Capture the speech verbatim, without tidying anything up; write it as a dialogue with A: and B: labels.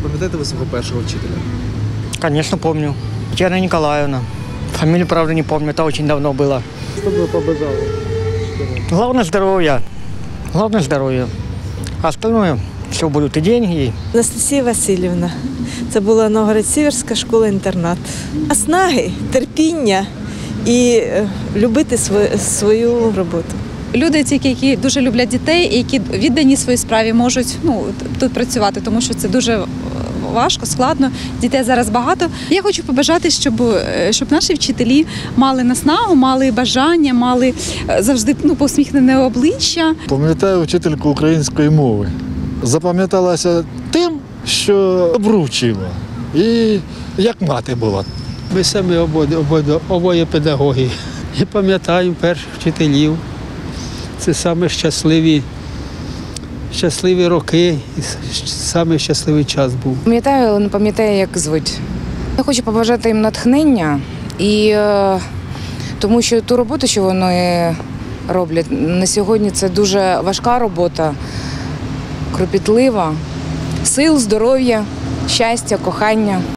A: Пам'ятаєте ви свого першого вчителя?
B: Конечно, помню. Татьяна Николаевна. Фамилию, правда, не помню, это очень давно было.
A: Що б ви побажали?
B: Главное здоровье. Главное здоровье. А остальное все будут и деньги.
C: Анастасія Васильівна. Це була Новгород-Сіверська школа-інтернат. Наснаги, терпіння і е, любити свою, свою роботу.
D: Люди, ті, які дуже люблять дітей і які віддані своїй справі, можуть ну, тут працювати, тому що це дуже важко, складно. Дітей зараз багато. Я хочу побажати, щоб, щоб наші вчителі мали наснагу, мали бажання, мали завжди ну, посміхнене обличчя.
E: Пам'ятаю вчительку української мови. Запам'яталася тим, що добру вчила. І як мати була.
F: Ми самі обоє, обоє, обоє педагоги. І пам'ятаємо перших вчителів. Це саме щасливі, щасливі роки і саме щасливий час був.
G: Пам'ятаю, але не пам'ятаю, як звуть. Я хочу побажати їм натхнення, і, е, тому що ту роботу, що вони роблять, на сьогодні це дуже важка робота, кропітлива, сил, здоров'я, щастя, кохання.